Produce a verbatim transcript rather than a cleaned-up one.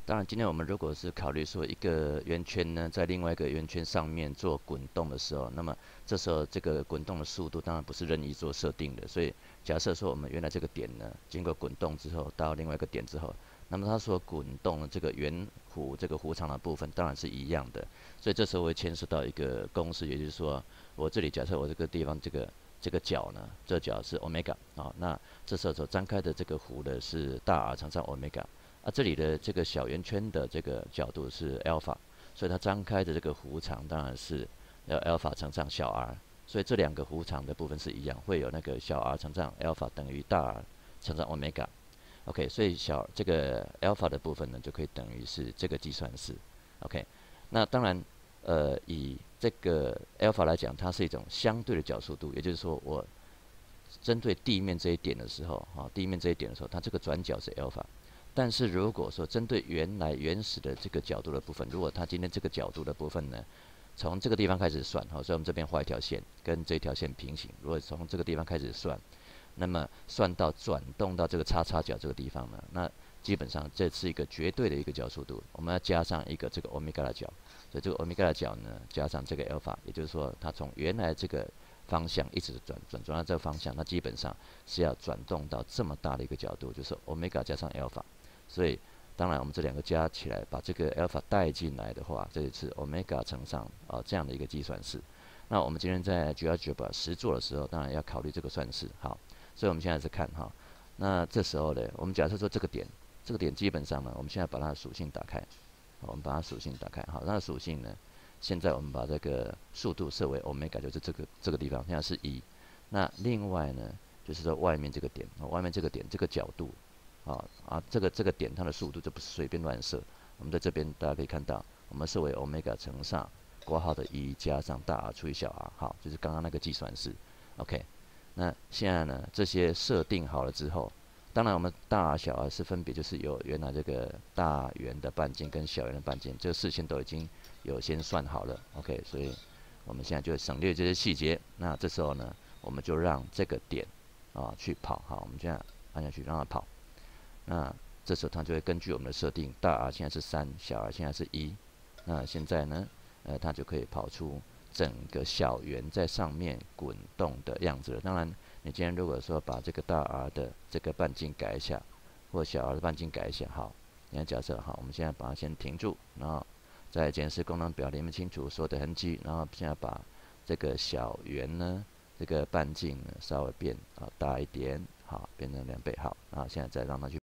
当然，今天我们如果是考虑说一个圆圈呢，在另外一个圆圈上面做滚动的时候，那么这时候这个滚动的速度当然不是任意做设定的。所以假设说我们原来这个点呢，经过滚动之后到另外一个点之后，那么它所滚动的这个圆弧这个弧长的部分当然是一样的。所以这时候会牵涉到一个公式，也就是说，我这里假设我这个地方这个这个角呢，这角是 omega 啊，那这时候所张开的这个弧的是大 R 乘上 omega。啊，这里的这个小圆圈的这个角度是 alpha，所以它张开的这个弧长当然是要 alpha 乘上小 r，所以这两个弧长的部分是一样，会有那个小 r 乘上 alpha 等于大 R 乘上 omega。OK，所以小这个 alpha 的部分呢，就可以等于是这个计算式。OK，那当然，呃，以这个 alpha 来讲，它是一种相对的角速度，也就是说，我针对地面这一点的时候，啊，地面这一点的时候，它这个转角是 alpha。但是如果说针对原来原始的这个角度的部分，如果它今天这个角度的部分呢，从这个地方开始算，好，所以我们这边画一条线，跟这条线平行。如果从这个地方开始算，那么算到转动到这个叉叉角这个地方呢，那基本上这是一个绝对的一个角速度，我们要加上一个这个欧米伽的角，所以这个欧米伽的角呢，加上这个 alpha， 也就是说它从原来这个方向一直转转转到这个方向，那基本上是要转动到这么大的一个角度，就是欧米伽加上 alpha。所以，当然我们这两个加起来，把这个 alpha 带进来的话，这一次 omega 乘上啊、呃、这样的一个计算式。那我们今天在 GeoGebra 实做的时候，当然要考虑这个算式。好，所以我们现在是看哈，那这时候呢，我们假设说这个点，这个点基本上呢，我们现在把它的属性打开，好，我们把它属性打开，好，它的属性呢，现在我们把这个速度设为 omega，就是这个这个地方，现在是一。那另外呢，就是说外面这个点，外面这个点这个角度。啊啊，这个这个点它的速度就不是随便乱设。我们在这边大家可以看到，我们设为 omega 乘上括号的一加上大 R 除以小 r， 好，就是刚刚那个计算式。OK， 那现在呢，这些设定好了之后，当然我们大 R 小 r 是分别就是有原来这个大圆的半径跟小圆的半径，这个事先都已经有先算好了。OK， 所以我们现在就省略这些细节。那这时候呢，我们就让这个点啊去跑。好，我们现在按下去让它跑。那这时候它就会根据我们的设定，大 R 现在是三，小 r 现在是一。那现在呢，呃，它就可以跑出整个小圆在上面滚动的样子了。当然，你今天如果说把这个大 R 的这个半径改一下，或小 r 的半径改一下，好，你看假设好，我们现在把它先停住，然后在检视功能表里面清楚所有的痕迹，然后现在把这个小圆呢，这个半径呢稍微变啊大一点，好，变成两倍，好，然后现在再让它去。